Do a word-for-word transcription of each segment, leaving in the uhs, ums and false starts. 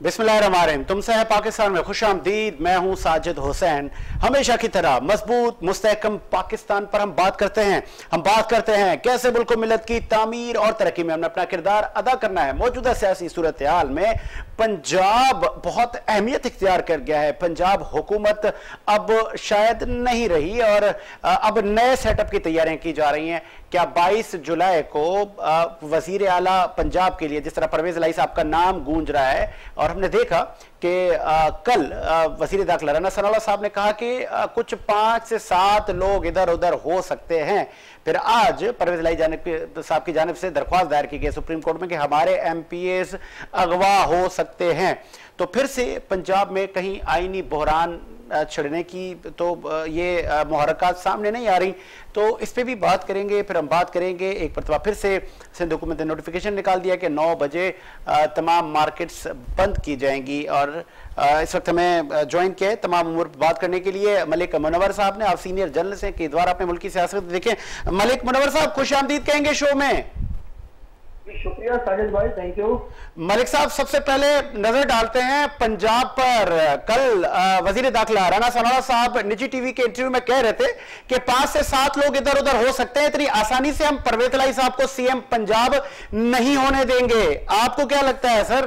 बिस्मिल्लाहिर्रहमानिर्रहीम। तुमसे है पाकिस्तान में खुशामदीद। मैं हूं साजिद हुसैन। हमेशा की तरह मजबूत मुस्तहकम पाकिस्तान पर हम बात करते हैं। हम बात करते हैं कैसे मुल्क मिलत की तामीर और तरक्की में हमने अपना किरदार अदा करना है। मौजूदा सियासी सूरत हाल में पंजाब बहुत अहमियत इख्तियार कर गया है। पंजाब हुकूमत अब शायद नहीं रही और अब नए सेटअप की तैयारियां की जा रही हैं। क्या बाईस जुलाई को वजीर आला पंजाब के लिए जिस तरह परवेज इलाही साहब का नाम गूंज रहा है, और हमने देखा कि आ, कल आ, वजीर दाखिला राना सनाउल्लाह साहब ने कहा कि आ, कुछ पांच से सात लोग इधर उधर हो सकते हैं। फिर आज परवेज इलाही साहब की जानिब से दरख्वास्त दायर की गई सुप्रीम कोर्ट में कि हमारे एम पी एस अगवा हो सकते हैं। तो फिर से पंजाब में कहीं आईनी बहरान छिड़ने की तो ये मुहर्रकात सामने नहीं आ रही, तो इस पे भी बात करेंगे। फिर हम बात करेंगे एक मरतबा फिर से सिंध हुकूमत ने नोटिफिकेशन निकाल दिया कि नौ बजे तमाम मार्केट्स बंद की जाएंगी। और इस वक्त हमें ज्वाइन किया है तमाम उम्र बात करने के लिए मलिक मुनव्वर साहब ने। आप सीनियर जर्नलिस्ट हैं, कई द्वारा अपने मुल्क की सियासत देखें। मलिक मुनव्वर साहब खुश आमदीद कहेंगे शो में। शुक्रिया साजिद भाई, थैंक यू। मलिक साहब सबसे पहले नजर डालते हैं पंजाब पर। कल वजीर दाखिला राना सनाउल्लाह साहब निजी टीवी के इंटरव्यू में कह रहे थे कि पांच से सात लोग इधर उधर हो सकते हैं, इतनी आसानी से हम परवेज इलाही साहब को सीएम पंजाब नहीं होने देंगे। आपको क्या लगता है सर?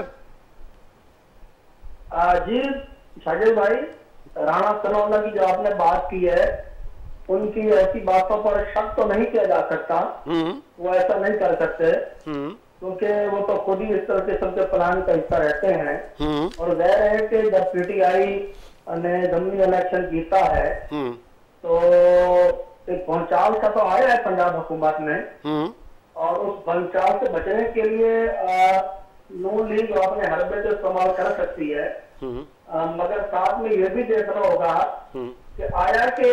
जी साजिद भाई, राना सनाउल्लाह की जो आपने बात की है, उनकी ऐसी बातों पर शक तो नहीं किया जा सकता। वो ऐसा नहीं कर सकते क्योंकि वो तो खुद ही इस तरह के सबके प्लान का हिस्सा रहते हैं। और जाहिर है कि जब पीटीआई ने जमीनी इलेक्शन जीता है तो एक भंचाल का तो आया है पंजाब हुकूमत में, और उस भंचाल से बचने के लिए नून लीग अपने हरबे को इस्तेमाल कर सकती है। आ, मगर साथ में ये भी देखना होगा कि आया कि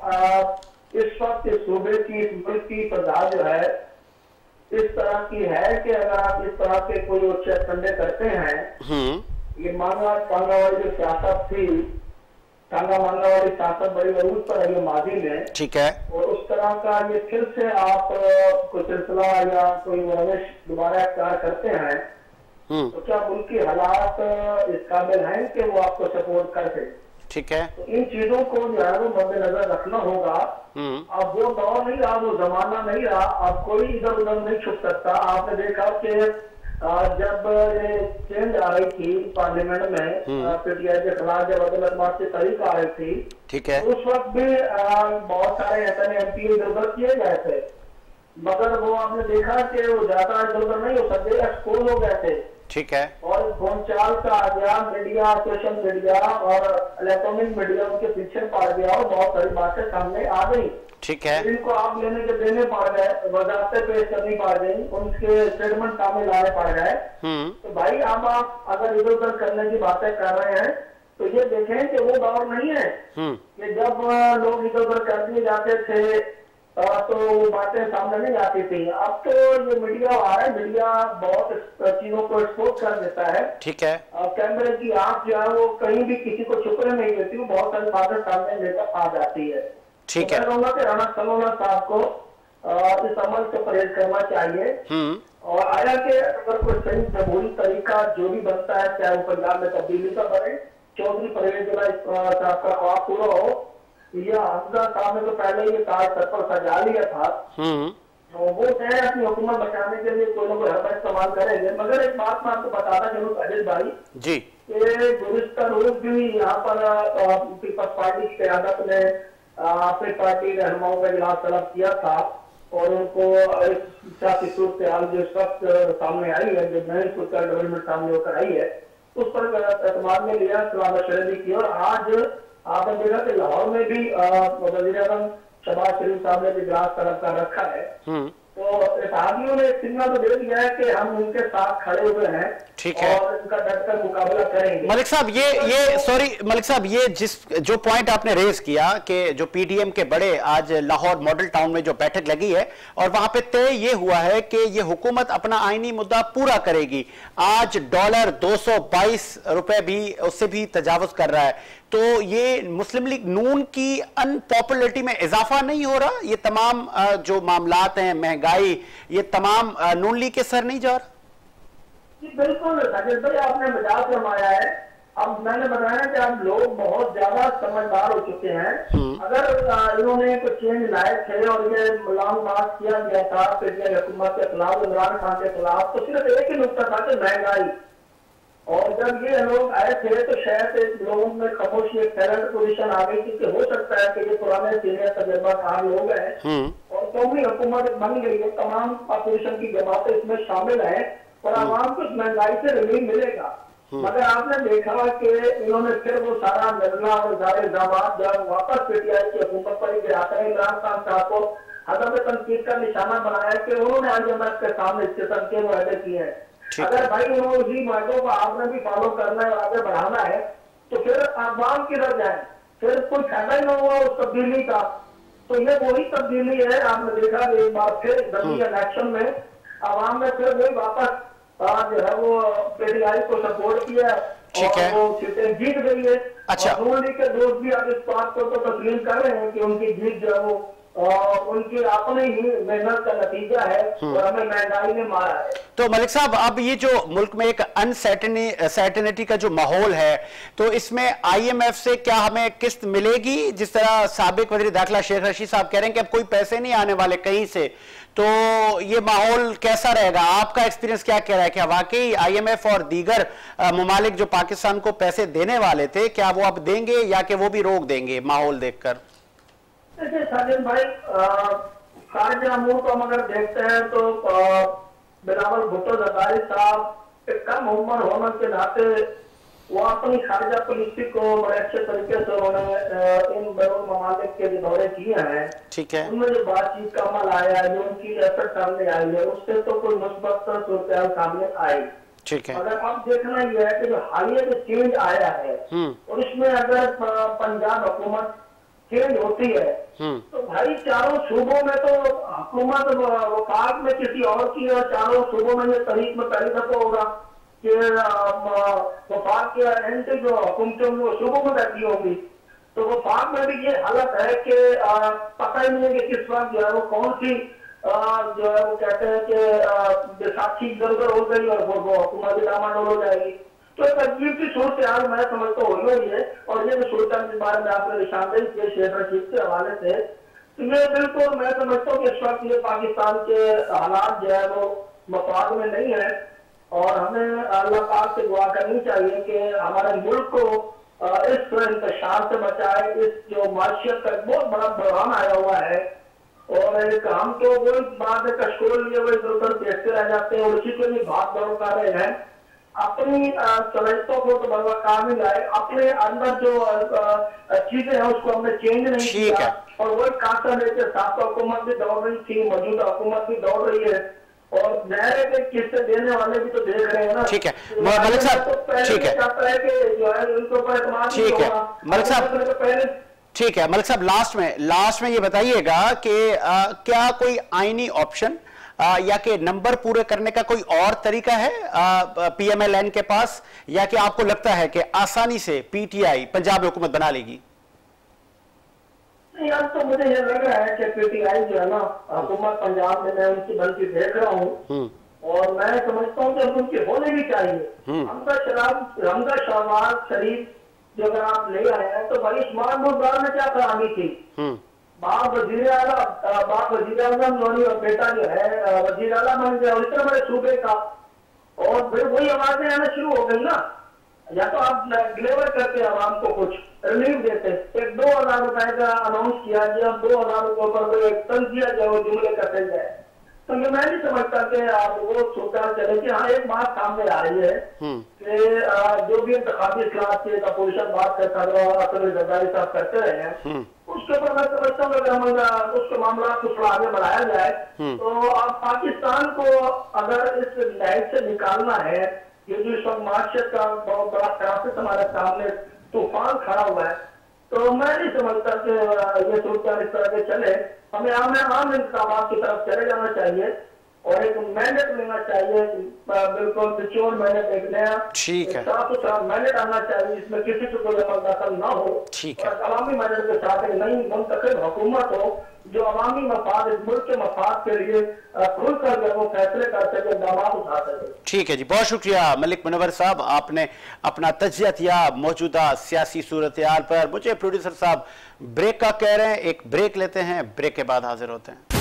इस वक्त इस सूबे की इस मुल्क की फजा जो है इस तरह की है कि अगर आप इस तरह के कोई उच्च ठंडे करते हैं, ये मांगा टांगा वाली जो सियासत थी, टांगा मांगा वाली सियासत बड़ी अरूज पर है माजी में, ठीक है, और उस तरह का ये फिर से आप कोई सिलसिला या कोई रविश दोबारा इख्तियार करते हैं तो क्या मुल्क की हालात इस काबिल हैं कि वो आपको सपोर्ट कर सके? ठीक है, तो इन चीजों को जो है वो मद्देनजर रखना होगा। अब वो दौर नहीं रहा, वो जमाना नहीं रहा, अब कोई इधर उधर नहीं छुप सकता। आपने देखा कि जब ये चेंज आ रही थी पार्लियामेंट में, पीटीआई के खिलाफ जब अदल से तरीक आ रही थी, ठीक है, उस वक्त भी बहुत सारे ऐसे एम पी इधर उधर किए गए थे, मगर वो आपने देखा कि वो ज्यादा इधर उधर नहीं हो सकते, एक्सपोज हो गए थे। ठीक है, और भोंचाल का आ गया, मीडिया, सोशल मीडिया और इलेक्ट्रॉनिक मीडिया उनके पीछे पड़ गया और बहुत सारी बातें सामने आ गई। ठीक है, इनको आप लेने के देने पड़ गए, वजारतें पेश करनी पड़ गई, उनके स्टेटमेंट सामने लाने पड़ गए। तो भाई अब आप अगर इधर उधर करने की बातें कर रहे हैं तो ये देखें कि वो दौर नहीं है कि जब लोग इधर उधर कर दिए जाते थे तो वो बातें सामने नहीं आती थी। अब तो ये मीडिया आ रहा है, मीडिया बहुत चीजों को एक्सपोज कर देता है। ठीक है, अब कैमरे की आंख जो है वो कहीं भी किसी को छुपने नहीं देती, वो बहुत सारी बातें सामने लेकर आ जाती है। ठीक है, मैं कहूँगा कि राना सनाउल्लाह साहब को इस अमल से परहेज करना चाहिए। और आया कि अगर कोई सही जमहूरी तरीका जो भी बनता है, चाहे वो पंजाब में तब्दीली का बने, चौधरी परवेज इलाही साहब का ख्वाब पूरा हो, या हमजा साहब ने तो पहले ये ताज सर पर सजा लिया था, तो वो चाहे अपनी हुकूमत बचाने के लिए कोई ना कोई हरबा इस्तेमाल करेंगे। मगर एक बात मैं आपको बताता चलूं अजित भाई जी, गुज़िश्ता रोज भी यहाँ पर पीपल्स पार्टी की क़यादत ने अपनी पार्टी रहनुमाओं का इजलास तलब किया था और उनको सियासी सूरत हाल जो इस वक्त सामने आई है, जो नई सूरत डेवलपमेंट सामने होकर आई है, उस पर एतमाद में लिया, सलाह मशवरे भी किया। और आज आपने देखा कि लाहौर में भी वज़ीर आज़म शहबाज शरीफ साहब ने इजलास तलब कर रखा है। तो इत्तेहादियों ने सिग्नल तो दे दिया है कि हम उनके साथ खड़े हुए हैं, ठीक है, और उनका डटकर मुकाबला करेंगे। मलिक साहब ये ये सॉरी मलिक साहब ये जिस जो पॉइंट आपने रेज किया कि जो पीडीएम के बड़े आज लाहौर मॉडल टाउन में जो बैठक लगी है और वहां पे तय ये हुआ है कि ये हुकूमत अपना आईनी मुद्दा पूरा करेगी। आज डॉलर दो सौ बाईस रुपए भी उससे भी तजावुज कर रहा है, तो ये मुस्लिम लीग नून की अनपॉपुलरिटी में इजाफा नहीं हो रहा? ये तमाम जो मामलात हैं, महंगाई, ये तमाम नून लीग के सर नहीं जा रहा? जी बिल्कुल साजिद भाई, आपने मजाक रमाया है। अब मैंने बताया कि अब लोग बहुत ज्यादा समझदार हो चुके हैं। अगर इन्होंने कुछ चेंज लाए थे और ये लॉन्ग मार्च किया गया था पीटीआई हुकूमत के खिलाफ, इमरान खान के खिलाफ, तो सिर्फ एक ही नुकता था कि महंगाई। और जब ये लोग आए थे तो शायद लोगों में खामोशी एक टैलेंट पोजिशन आ गई थी कि हो सकता है कि ये पुराने सीनियर तजर्बाकार लोग हैं और कौमी हुकूमत बन गई है, तमाम अपोजिशन की जमातें इसमें शामिल है और आवाम को महंगाई से रिलीफ मिलेगा। मगर आपने देखा कि इन्होंने फिर वो सारा निर्णय और सारे इल्जाम जब वापस पीटीआई की हुकूमत पर ही गिराते हैं, इमरान खान साहब को हदम तनकीद का निशाना बनाया कि उन्होंने आईएमएफ के सामने इस किस्म के वायदे किए हैं। अगर भाई उन्होंने उसी वायदों को आपने भी फॉलो करना है और आगे बढ़ाना है तो फिर आवाम की तरफ जाए, फिर कोई फायदा ही न हुआ उस तब्दीली का। तो ये वही तब्दीली है। आपने देखा एक बार फिर दिल्ली इलेक्शन में आवाम ने फिर वही वापस जो है वो पीटीआई को सपोर्ट किया और वो सीटें जीत गई है। अच्छा। और नून लीग के दोस्त भी अब इस बात को तो तस्लीम कर रहे हैं कि उनकी जीत जो है वो उनकी अपनी ही मेहनत का नतीजा है और हमें महंगाई ने मारा है। तो मलिक साहब, अब ये जो मुल्क में एक अनसर्टेनिटी का जो माहौल है, तो इसमें आईएमएफ से क्या हमें किस्त मिलेगी? जिस तरह साबिक वज़ीर दाखिला शेख रशीद साहब कह रहे हैं कि अब कोई पैसे नहीं आने वाले कहीं से, तो ये माहौल कैसा रहेगा? आपका एक्सपीरियंस क्या कह रहा है? क्या वाकई आईएमएफ और दीगर ममालिक जो पाकिस्तान को पैसे देने वाले थे, क्या वो अब देंगे या कि वो भी रोक देंगे माहौल देखकर? देखिए साजिद भाई, खारजा मुल्क को हम अगर देखते हैं तो बिलावल भुट्टो जरदारी साहब एक कम उम्र होने के नाते वो अपनी खारजा पॉलिसी को बड़े अच्छे तरीके से उन्होंने इन बैरून ममालिक के जो दौरे किए हैं, ठीक है, उनमें जो बातचीत का अमल आया है, जो उनकी एफर्ट सामने आई है, उससे तो कोई मुस्बत सूरत सामने आई। ठीक है। अगर अब देखना यह है कि जो हालिया जो चेंज आया है और इसमें अगर पंजाब हुकूमत चेंज होती है तो भाई चारों सूबों में तो हुकूमत वफाक में किसी और की और चारों सूबों में ये तारीख में पहली दफा होगा कि वफाक के एंटी जो हुकूमतें होंगी वो सूबों में रहती होंगी। तो वफाक में भी ये हालत है कि पता ही नहीं है कि किस वक्त जो है वो कौन सी जो है वो कहते हैं कि बैसाखी इधर उधर हो गई और वो हुकूमत डामाडोल हो जाएगी। तो एक अजीब सी सूरत हाल मैं समझता हो रही है। और ये सूरत हाल के बारे में आपने निशानदेही किए शेख रशीद के हवाले से, तो ये बिल्कुल मैं समझता हूँ कि इस वक्त ये पाकिस्तान के हालात जो है वो मफाद में नहीं है और हमें अल्लाह पाक से दुआ करनी चाहिए कि हमारे मुल्क को इस इंतशार से बचाए। इस जो माशियत का बहुत बड़ा बहरान आया हुआ है और एक हम तो वो बात है कशकोल लिए वो इधर उधर देखते रह जाते हैं और इसी के लिए भाग दौड़ कर रहे हैं। अपनी सलाहियतों को तो बरकरार नहीं लाए, अपने अंदर जो चीजें हैं उसको हमने चेंज नहीं किया और वही कांटा लेके साथ हुकूमत भी दौड़ रही थी, मौजूदा हुकूमत भी दौड़ रही है और नहरे के किस्से देने वाले भी तो देख रहे हैं ना। ठीक है मलिक साहब, ठीक है, चाहता है कि जो है उनके ऊपर एतमाद नहीं ठीक है मलिक साहब, पहले ठीक है मलिक साहब, लास्ट में लास्ट में ये बताइएगा कि क्या कोई आईनी ऑप्शन आ, या कि नंबर पूरे करने का कोई और तरीका है पीएमएलएन के पास, या कि आपको लगता है कि आसानी से पीटीआई पंजाब में हुकूमत बना लेगी? नहीं, अब तो मुझे ये लग रहा है कि पीटीआई जो है ना हुकूमत पंजाब में मैं उनकी बनती देख रहा हूँ और मैं समझता हूँ कि अब उनकी होनी भी चाहिए। हमदा शराब हमदा शहबाज शरीफ जो अगर आप ले आए हैं तो भाई उस्मान मुल्क ने क्या करानी थी? बाप वजीर आला बाप वजीर आजम नौनी और बेटा जो है वजीर आला बन गया और इतने बड़े सूबे का, और फिर वही आवाजें आना शुरू हो गई ना। या तो आप डिलीवर करते आवाम को कुछ रिलीफ देते, एक दो हजार रुपए का अनाउंस किया गया, दो हजार रुपये पर एक तन दिया जाए वो जुमले करते जाए, तो ये मैं नहीं समझता कि आप वो सोचा चले कि हाँ एक बात सामने आ रही है कि जो भी इंतखाबी इस्लाहत की अपोजिशन बात करता रहा अपने जरदारी साहब करते रहे हैं, उसके ऊपर मैं समझता हूँ कि हम उसके मामला को थोड़ा आगे बढ़ाया जाए। तो अब पाकिस्तान को अगर इस लाइट से निकालना है, ये जो इस वक्त मार्शत का बहुत बड़ा क्राइसिस हमारे सामने तूफान खड़ा हुआ है, तो मैं नहीं समझता कि ये सूरत इस तरह के चले। हमें आम आम इंतजाम की तरफ चले जाना चाहिए और एक मैंडेट लेना चाहिए, बिल्कुल सिक्योर मैंडेट एक नया, ठीक है, साफ सुथरा मैंडेट आना चाहिए, इसमें किसी को कोई अमल दखल ना हो। ठीक है, अवामी मैंडेट के साथ एक नई मुंतखब हुकूमत हो जो अवामी मफाद, इस मुल्क के मफाद के लिए खुल कर वो फैसले कर सके, दामाद उठा सके। ठीक है जी, बहुत शुक्रिया मलिक मुनव्वर साहब, आपने अपना तज्जिया दिया मौजूदा सियासी सूरत हाल पर। मुझे प्रोड्यूसर साहब ब्रेक का कह रहे हैं, एक ब्रेक लेते हैं, ब्रेक के बाद हाजिर होते हैं।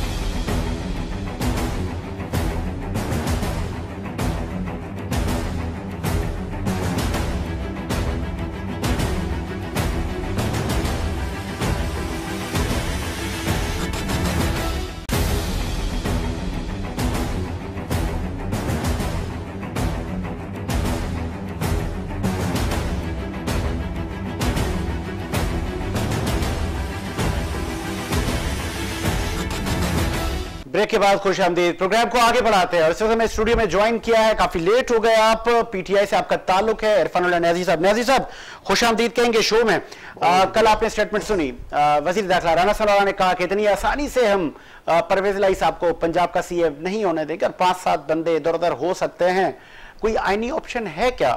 ब्रेक के बाद खुश आमदीद, प्रोग्राम को आगे बढ़ाते हैं और इस वक्त मैं स्टूडियो में ज्वाइन किया है, काफी लेट हो गए आप, पीटीआई से आपका ताल्लुक है, इरफान न्याजी साहब। न्याजी साहब खुश आमदीद कहेंगे शो में। आ, कल आपने स्टेटमेंट सुनी, वजीर दाखिला राना सनाउल्लाह ने कहा कि इतनी आसानी से हम परवेज लाई साहब को पंजाब का सीएम नहीं होने देंगे और पांच सात बंदे इधर उधर हो सकते हैं। कोई आईनी ऑप्शन है क्या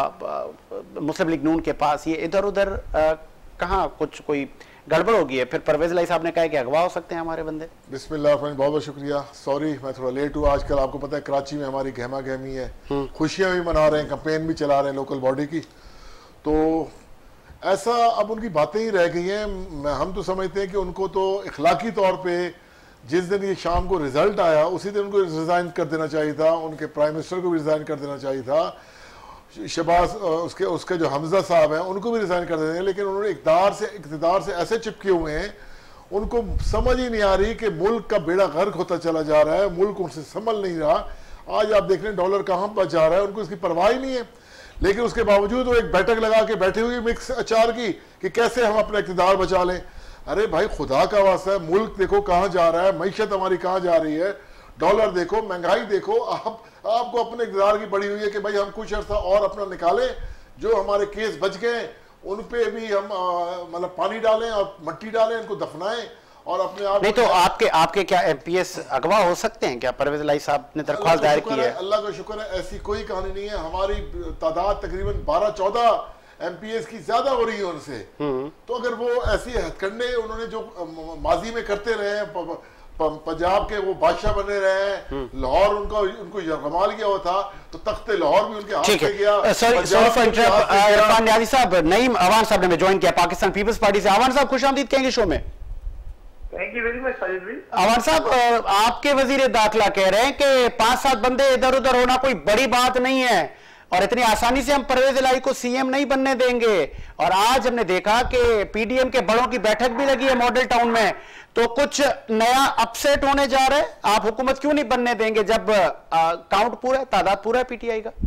मुस्लिम लीग नून के पास? ये इधर उधर कहाँ कुछ कोई गड़बड़ होगी है? फिर परवेज लाई साहब ने कहा कि अगवा हो सकते हैं हमारे बंदे। बिस्मिल्लाह, बहुत बहुत शुक्रिया, सॉरी मैं थोड़ा लेट हुआ। आजकल आपको पता है कराची में हमारी गहमा गहमी है, खुशियां भी मना रहे हैं, कैंपेन भी चला रहे हैं लोकल बॉडी की, तो ऐसा अब उनकी बातें ही रह गई हैं। हम तो समझते हैं कि उनको तो इखलाकी तौर पे जिस दिन ये शाम को रिजल्ट आया उसी दिन उनको रिजाइन कर देना चाहिए था, उनके प्राइम मिनिस्टर को भी रिजाइन कर देना चाहिए था, शहबाज उसके उसके जो हमजा साहब हैं उनको भी रिजाइन कर देते हैं, लेकिन उन्होंने इक़्तिदार से इक़्तिदार से ऐसे चिपके हुए हैं, उनको समझ ही नहीं आ रही कि मुल्क का बेड़ा गर्क होता चला जा रहा है, मुल्क उनसे संभल नहीं रहा। आज आप देख रहे हैं डॉलर कहाँ पर जा रहा है, उनको इसकी परवाह ही नहीं है, लेकिन उसके बावजूद वो एक बैठक लगा के बैठे हुए मिक्स अचार की कि कैसे हम अपना इक़्तिदार बचा लें। अरे भाई खुदा का वास्ता है, मुल्क देखो कहाँ जा रहा है, मईशत हमारी कहाँ जा रही है, डॉलर देखो, महंगाई देखो, आप आपको अपने इक़्तिदार की पड़ी हुई है कि भाई हम कुछ अर्सा और अपना निकालें, जो हमारे केस बच गए उन पे भी हम मतलब पानी डालें और मट्टी डालें, इनको दफनाएं और अपने आप। नहीं तो आपके आपके क्या एमपीएस अगवा हो सकते हैं क्या? परवेज लाई साहब ने दरख्वास्त दायर की है। अल्लाह का शुक्र है ऐसी कोई कहानी नहीं है, हमारी तादाद तकरीबन बारह चौदह एमपीएस की ज्यादा हो रही है उनसे। तो अगर वो ऐसी हथकंडे उन्होंने जो माजी में करते रहे, पंजाब के वो बादशाह बने रहे हैं, लाहौर उनका उनको कमाल गया हुआ था, तो तख्ते लाहौर भी उनके हाथ से गया। Sorry sorry for interrupt, Irfan Niazi sahab, Naeem Awan साहब ने ज्वाइन किया पाकिस्तान पीपल्स पार्टी से। अवान साहब खुश आमदीद कहेंगे शो में। Thank you very much Sajid भाई। अवान साहब आपके वजीर दाखिला कह रहे हैं कि पांच सात बंदे इधर उधर होना कोई बड़ी बात नहीं है और इतनी आसानी से हम परवेज लाई को सीएम नहीं बनने देंगे। और आज हमने देखा कि पीडीएम के बड़ों की बैठक भी लगी है मॉडल टाउन में, तो कुछ नया अपसेट होने जा रहा है। आप हुकूमत क्यों नहीं बनने देंगे जब आ, काउंट पूरा है, तादाद पूरा है पीटीआई का?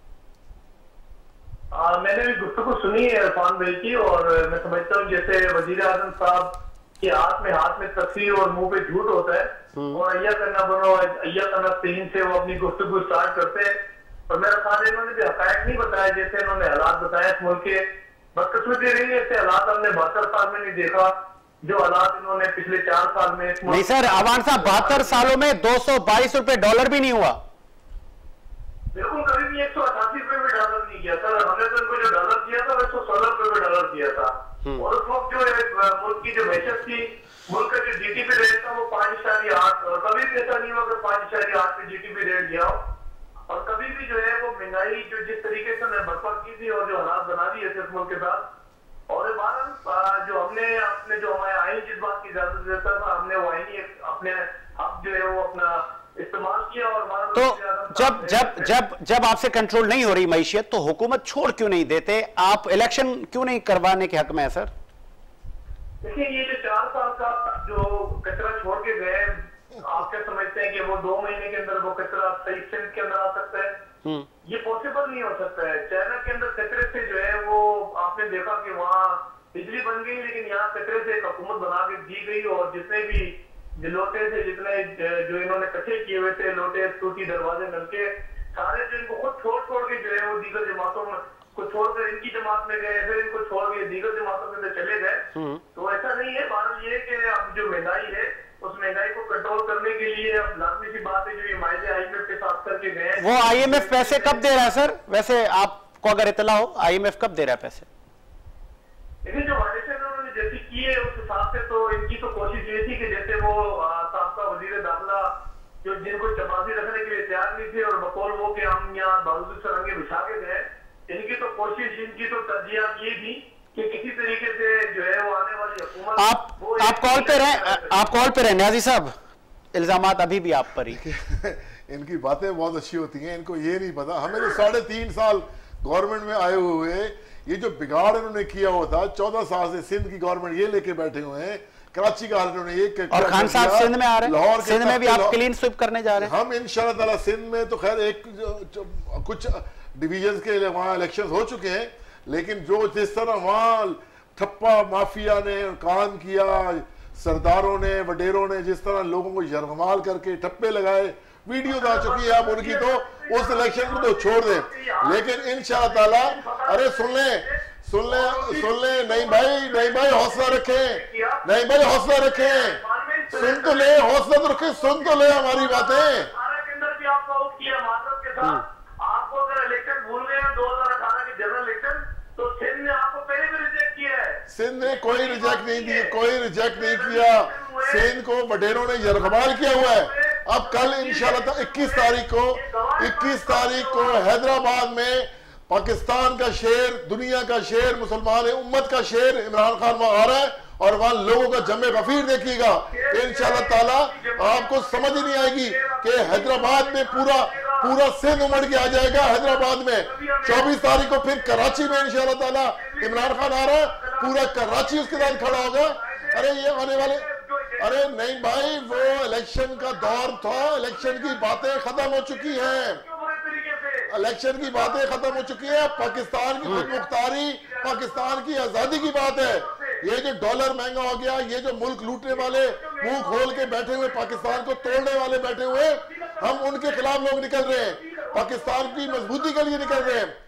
आ, मैंने भी गुफ्तगू सुनी है इरफान भाई की, और मैं समझता हूँ जैसे वजीर आजम साहब के हाथ में हाथ में तस्वीर और मुंह पे झूठ होता है, और अय्या करना बनो अय्या करना तीन से वो अपनी गुफ्तगू स्टार्ट करते हैं। और मेरा ख्याल इन्होंने भी हकायक नहीं बताया जैसे इन्होंने हालात बताए इस मुल्क के। बदकिस्मती रही है, ऐसे हालात हमने बहत्तर साल में नहीं देखा जो हालात इन्होंने पिछले चार साल में। नहीं सर, अवान साहब बहत्तर सालों में दो सौ बाईस रुपए डॉलर भी नहीं हुआ। बिल्कुल, कभी भी एक सौ अठासी रुपए में डॉलर नहीं किया सर। हमने तो इनको जो डॉलर किया था वो एक सौ सोलह रुपए में डॉलर किया था, और उस वक्त जो है मुल्क की जो मैशत थी, मुल्क का जो जीडीपी रेट था वो पांच इशारिया आठ, और कभी भी ऐसा नहीं हुआ कि पांच इशारिया आठ पे जीडीपी रेट गया हो। और कभी भी जो है वो महंगाई जो जिस तरीके से हमने बर्फा की थी और जो हालात बना दिए थे इस मुल्क के साथ, और बार जो हमने अपने जो हमारे आईन जिस बात की इजाजत देता था हमने वो आईनी अपने अब जो है वो अपना इस्तेमाल किया। और तो जब जब जब जब आपसे कंट्रोल नहीं हो रही मईशत तो हुकूमत छोड़ क्यों नहीं देते? आप इलेक्शन क्यों नहीं करवाने के हक में है सर? देखिए, ये जो चार साल का जो कचरा छोड़ के गए, आप क्या समझते हैं कि वो दो महीने के अंदर वो कचरा सही सिंध के अंदर आ सकता है? ये पॉसिबल नहीं हो सकता है। चाइना के अंदर कचरे से जो है वो आपने देखा कि वहाँ बिजली बन गई, लेकिन यहाँ कचरे से एक हुकूमत बना के दी गई, और जितने भी लोटे थे, जितने जो इन्होंने इकट्ठे किए हुए थे लोटे, टूटी, दरवाजे, नलके, सारे जो इनको खुद छोड़ छोड़ के जो है वो दीगर जमातों में को छोड़कर इनकी जमात में गए, फिर इनको छोड़ के दीगर जमातों में चले गए। तो ऐसा नहीं है। बात ये है कि अब जो महंगाई है उस महंगाई को कंट्रोल करने करने के लिए अब लाजमी सी बात है जो ये मायदे आईएमएफ के साथ करके गए। वो आईएमएफ पैसे कब दे रहा है सर? वैसे आपको अगर इतला हो, आईएमएफ कब दे रहा है पैसे? लेकिन जो वायलेशन उन्होंने जैसी की है उस हिसाब से तो इनकी तो कोशिश ये थी कि जैसे वो साबका वजीर दाखिला जो जिनको चपासी रखने के लिए तैयार नहीं थे और बकौल वो के हम यहाँ बावजूद सरंगे बिछा के गए, इनकी तो कोशिश, इनकी तो तरजीहात ये थी कि किसी तरीके से जो है वो आने वाली हुकूमत। आप आप कॉल पे रहे, आप कॉल पे रहे न्याजी साहब, इल्जामात अभी भी आप पर ही। इनकी बातें बहुत अच्छी होती हैं, इनको ये नहीं पता। हमें तो साढ़े तीन साल गवर्नमेंट में आए हुए, ये जो बिगाड़ इन्होंने किया हुआ था, चौदह साल से सिंध की गवर्नमेंट ये लेके बैठे हुए हैं, कराची का हाल इन्होंने ये। और खान साहब सिंध में आ रहे हैं, लाहौर सिंध में भी आप क्लीन स्वीप करने जा रहे हैं। हम इंशाल्लाह सिंध में तो खैर एक जो, जो, कुछ डिवीजन के वहाँ इलेक्शन हो चुके हैं, लेकिन जो जिस तरह वहाँ ठप्पा माफिया ने काम किया, सरदारों ने वडेरों ने जिस तरह लोगों को यरगमाल करके ठप्पे लगाए, वीडियो आ चुकी है। आप उनकी तो उस इलेक्शन को तो छोड़ दें, लेकिन इंशाअल्लाह ताला, अरे सुन ले सुन ले सुन ले नहीं भाई, नहीं भाई हौसला रखें, नहीं भाई हौसला रखें, सुन तो ले, हौसला तो रखें, सुन तो ले हमारी बातें। आपको अगर इलेक्शन भूल गए दो हजार अठारह के जनरल इलेक्शन, तो सिंध ने आपको पहले भी रिजेक्ट किया है। सिंध ने कोई रिजेक्ट नहीं दिया, कोई रिजेक्ट नहीं किया। सिंध को वडेरों ने यरगमाल किया हुआ है। अब कल इंशाल्लाह इक्कीस तारीख को इक्कीस तारीख को हैदराबाद में पाकिस्तान का शेर, दुनिया का शेर, मुसलमान उम्मत का शेर इमरान खान वहां आ रहा है और वहां लोगों का जमे गफीर देखिएगा इंशाल्लाह ताला। आपको समझ ही नहीं आएगी कि हैदराबाद में पूरा पूरा सिंध उमड़ के आ जाएगा। हैदराबाद में चौबीस तारीख को फिर कराची में इंशाल्लाह ताला इमरान खान आ रहा है, पूरा कराची उसके साथ खड़ा होगा। अरे ये आने वाले, अरे नहीं भाई, वो इलेक्शन का दौर था, इलेक्शन की बातें खत्म हो चुकी हैं, इलेक्शन की बातें खत्म हो चुकी है। पाकिस्तान की खुद मुख्तारी, पाकिस्तान की आजादी की बात है। ये जो डॉलर महंगा हो गया, ये जो मुल्क लूटने वाले मुंह खोल के बैठे हुए, पाकिस्तान को तोड़ने वाले बैठे हुए, हम उनके खिलाफ लोग निकल रहे हैं, पाकिस्तान की मजबूती के लिए निकल रहे हैं।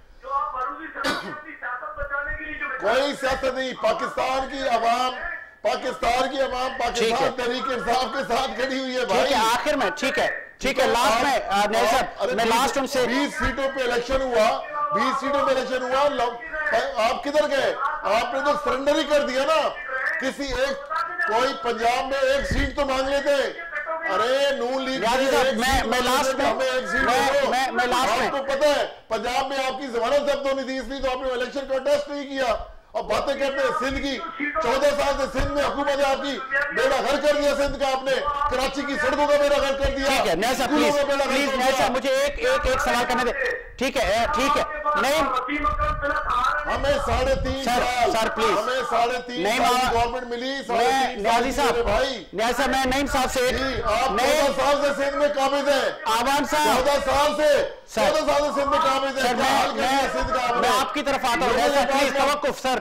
कोई सियासत नहीं, पाकिस्तान की आवाम, पाकिस्तान की आवाम पाकिस्तान तहरीक इंसाफ के साथ खड़ी हुई है भाई। आखिर में ठीक है, ठीक है, लास्ट में नहीं सर, मैं लास्ट उनसे बीस सीटों पे इलेक्शन हुआ, बीस सीटों पे इलेक्शन हुआ, आप किधर गए? आपने तो सरेंडर ही कर दिया ना। किसी एक, कोई पंजाब में एक सीट तो मांग लेते। अरे नून लीग मैं मैं लास्ट में हमें एक सीट मैं मैं मैं लास्ट में, आपको पता है पंजाब में आपकी जमानत जब्त होनी थी, इसलिए तो आपने इलेक्शन कंटेस्ट नहीं किया। और बातें करते हैं सिंध की, चौदह साल से सिंध में हुकूमत है आपकी, बेड़ा घर कर दिया सिंध का आपने, कराची की सड़कों का बेड़ा घर कर दिया। ठीक है नैसा, प्लीज प्लीज नैसा, मुझे एक एक एक सवाल करने दे। ठीक है ठीक है, नहीं हमें साढ़े तीन सर सर प्लीज, हमें साढ़े तीन नहीं गवर्नमेंट मिली। मैं न्याजी साहब भाई न्याजी साहब, मैं नईम साहब से, आप चौदह साल से सिंध में काबिज है, आवाम साहब चौदह साल से चौदह साल से सिंध में काबिज है। मैं आपकी तरफ आता हूँ, प्लीज तवक्कुफ सर।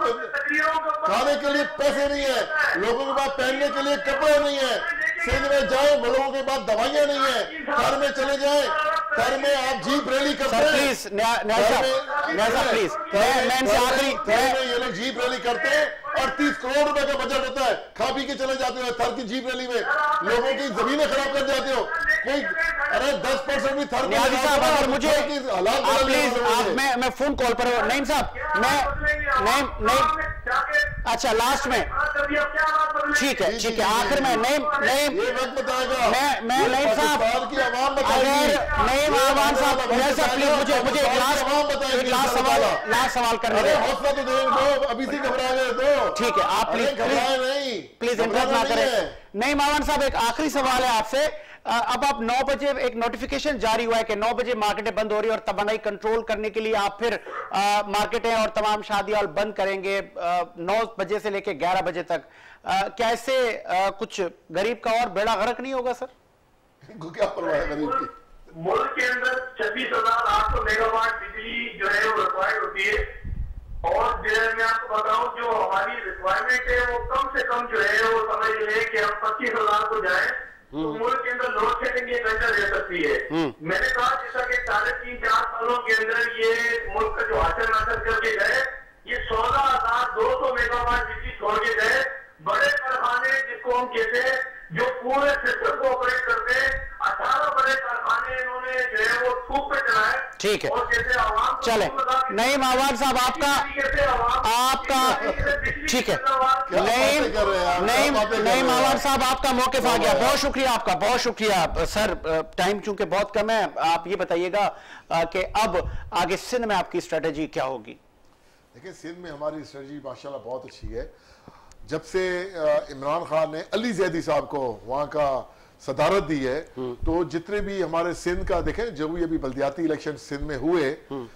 खाने के लिए पैसे नहीं है, लोगों के पास पहनने के लिए कपड़े नहीं है, सिंध में जाए लोगों के पास दवाइयां नहीं है, घर में चले जाए, घर में आप जीप रैली करते हैं। प्लीज न्यासा प्लीज, मैं मैं इनसे आखिरी, ये लोग जीप रैली करते हैं, अड़तीस करोड़ रुपए का बजट होता है, खा पी के चले जाते हो थर की जीप रैली में, लोगों की जमीनें खराब कर जाते हो। कोई अरे दस परसेंट भी थर न्याजी साहब, अगर मुझे हालात प्लीज आप, मैं मैं फोन कॉल पर, नईम साहब मैं नहीं नहीं अच्छा लास्ट में, ठीक है ठीक है, आखिर में नहीं नहीं ये वक्त बताएगा, मैं मैं नईम साहब की आवाम अगर नईम आवाम साहब नैसा प्लीज मुझे मुझे एक लास्ट एक लास्ट सवाल लास्ट सवाल करने अरे दें। हौसला तो दे दो, अभी से घबरा गए तो ठीक है, आप प्लीज घबराए नहीं, प्लीज इंटरप्ट ना करें। नईम आवाम साहब एक आखिरी सवाल है आपसे। अब आप नौ बजे एक नोटिफिकेशन जारी हुआ है कि नौ बजे मार्केटें बंद हो रही है और तवानाई कंट्रोल करने के लिए आप फिर आ, मार्केटें और तमाम शादी हॉल बंद करेंगे नौ बजे से लेकर ग्यारह बजे तक। आ, क्या इससे आ, कुछ गरीब का और बेड़ा गर्क नहीं होगा सर? इनको क्या परवाह है गरीब की? मुल्क के अंदर छब्बीस हजार आठ सौ मेगावाट बिजली जो है वो रिक्वायर्ड होती है, और जो है मैं आपको बताऊं जो हमारी रिक्वायरमेंट है वो कम से कम जो है वो समझ ले कि हम पच्चीस हजार को जाए तो मुल्क के अंदर लोड शेडिंग ये घंटा दे सकती है। मैंने कहा जैसा कि साढ़े तीन चार सालों के अंदर ये मुल्क का जो हासिल हासिल करके गए, ये सोलह हजार दो सौ मेगावाट बिजली छोड़ के गए, बड़े कारखाने जिसको हम कहते हैं जो पूरे सिस्टम को ऑपरेट चले नहीं मावान साहब आपका आपका ठीक है नहीं नहीं नहीं मावान साहब आपका मौक़िफ़ आ गया। बहुत शुक्रिया आपका, बहुत शुक्रिया सर। टाइम चूंकि बहुत कम है, आप ये बताइएगा कि अब आगे सिंध में आपकी स्ट्रेटेजी क्या होगी? देखिए सिंध में हमारी स्ट्रेटजी माशाल्लाह बहुत अच्छी है। जब से इमरान खान ने अली जैदी साहब को वहां का सदारत दी है, तो जितने भी हमारे सिंध का देखें, जो भी अभी बल्दियाती इलेक्शन सिंध में हुए,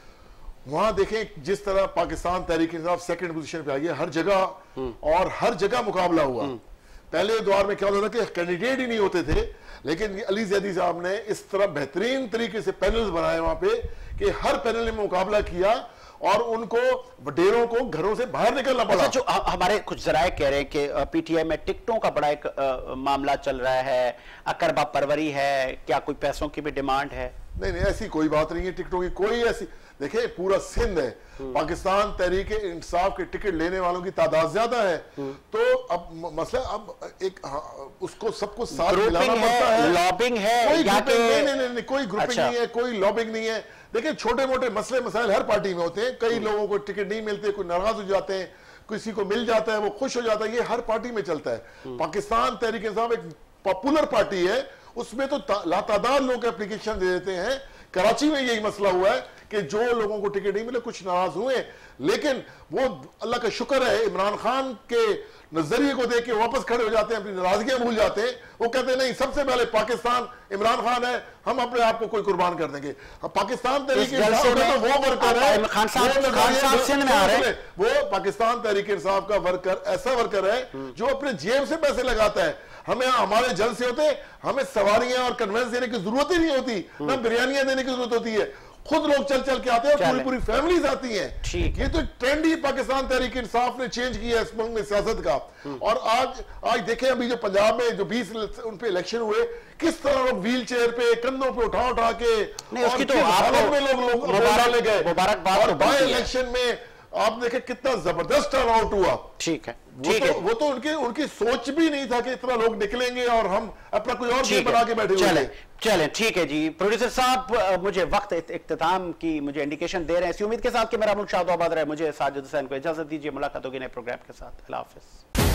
वहां देखें जिस तरह पाकिस्तान तहरीक इंसाफ सेकंड पोजीशन पे आई है हर जगह, और हर जगह मुकाबला हुआ। पहले दौर में क्या होता था कि कैंडिडेट ही नहीं होते थे, लेकिन अली जैदी साहब ने इस तरह बेहतरीन तरीके से पैनल्स बनाए वहां पे कि हर पैनल ने मुकाबला किया और उनको वडेरों को घरों से बाहर निकलना पड़ा। जो हमारे कुछ जराए कह रहे हैं कि पीटीआई में टिकटों का बड़ा एक आ, मामला चल रहा है, अकरबा परवरी है, क्या कोई पैसों की भी डिमांड है? नहीं नहीं ऐसी कोई बात नहीं है, टिकटों की कोई ऐसी, देखिए पूरा सिंध है, पाकिस्तान तहरीक इंसाफ के टिकट लेने वालों की तादाद ज्यादा है, तो अब मसला अब एक उसको सबको साथ मिलाना पड़ता है। लॉबिंग है कोई या ग्रुपिंग नहीं, नहीं नहीं नहीं कोई ग्रुपिंग अच्छा। नहीं है, कोई लॉबिंग नहीं है। देखिए छोटे मोटे मसले मसाइल हर पार्टी में होते हैं, कई लोगों को टिकट नहीं मिलते, कोई नाराज हो जाते हैं, किसी को मिल जाता है वो खुश हो जाता है, ये हर पार्टी में चलता है। पाकिस्तान तहरीक इंसाफ एक पॉपुलर पार्टी है, उसमें तो लातादार लोग एप्लीकेशन दे देते हैं। कराची में यही मसला हुआ है कि जो लोगों को टिकट नहीं मिले कुछ नाराज हुए, लेकिन वो अल्लाह का शुक्र है इमरान खान के नजरिए को देख के वापस खड़े हो जाते हैं, अपनी नाराजगियां भूल जाते हैं। वो कहते हैं नहीं, सबसे पहले पाकिस्तान इमरान खान है, हम अपने आप को कोई कुर्बान कर देंगे। पाकिस्तान तहरीक इंसाफ का तो वो वर्कर है, खान साहब खान साहब सिंध में आ रहे हैं, वो पाकिस्तान तहरीक इंसाफ का वर्कर ऐसा वर्कर है जो अपने जेब से पैसे लगाता है। हमें हमारे जलसे होते, हमें सवारियां और कन्वेंस देने की जरूरत ही नहीं होती, ना बिरयानियां देने की जरूरत होती है, खुद लोग चल चल के आते हैं, पूरी पूरी फैमिलीज आती हैं। ये तो ट्रेंड ही पाकिस्तान तहरीक इंसाफ ने चेंज किया है इस मुल्क में सियासत का। और आज आज देखें अभी जो पंजाब में जो बीस उन पे इलेक्शन हुए, किस तरह लोग व्हील चेयर पे कंधों पे उठा उठा के नहीं, उसकी तो हालत में लोग लोग डाले गए। और बाय इलेक्शन में आप देखें कितना जबरदस्त टर्न आउट हुआ। ठीक है, वो तो, वो तो उनके उनकी सोच भी नहीं था कि इतना लोग निकलेंगे और हम अपना कोई और गेम बना के बैठे हुए। चलें चलें ठीक है जी। प्रोड्यूसर साहब मुझे वक्त इख्तिताम की मुझे इंडिकेशन दे रहे हैं, इसी उम्मीद के साथ कि मेरा मुल्क शाद आबाद रहे। मुझे साजिद हुसैन को इजाजत दीजिए, मुलाकात होगी नए प्रोग्राम के साथ। अल्लाह हाफिज।